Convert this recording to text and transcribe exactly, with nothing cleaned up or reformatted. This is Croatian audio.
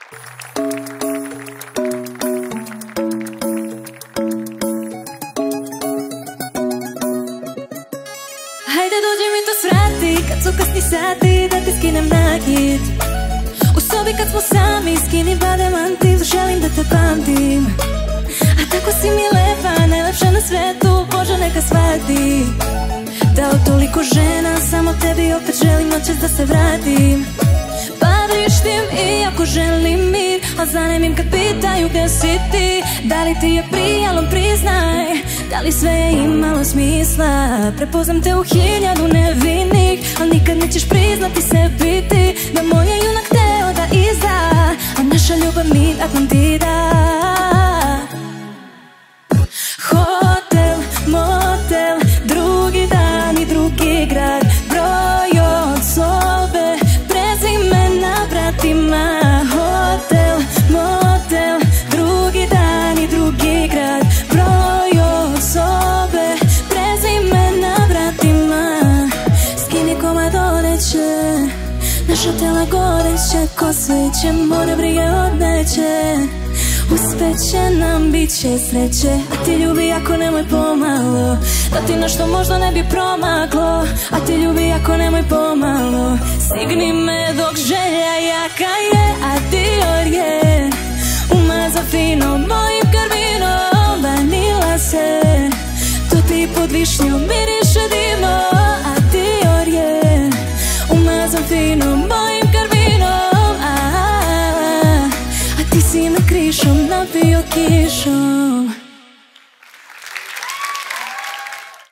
Hajde dođi mi to svrati, kad su kasni sati, da ti skinem nakit. U sobi kad smo sami, skini badem mantil, želim da te pamtim. A tako si mi lepa, najlepša na svetu, Bože neka shvati da od toliko žena samo tebi opet želim noćas da se vratim. Pa vrištim iako želim mir, al zanemim kad pitaju gde si ti. Da li ti je prijalo, priznaj, da li sve je imalo smisla. Prepoznam te u hiljadu nevinih, al nikad nećeš priznati sebi ti da moj je junak teo da izda, a naša ljubav mi Atlantida. Hotel, motel, drugi dan i drugi grad, broj od sobe, prezime na vratima. Hotel, motel, drugi dan i drugi grad, broj od sobe, prezime na vratima. Skini komad odeće, naša tela goreće, ko sveće, more brige odneće. Uspeće nam, bit će sreće, a ti ljubi ako nemoj pomalo, da ti nešto možda ne bi promaklo. A ti ljubi ako nemoj pomalo, stigni me dok želja jaka je. A Dior je umaza fino mojim karminom, vanila se topi pod višnjom, miriš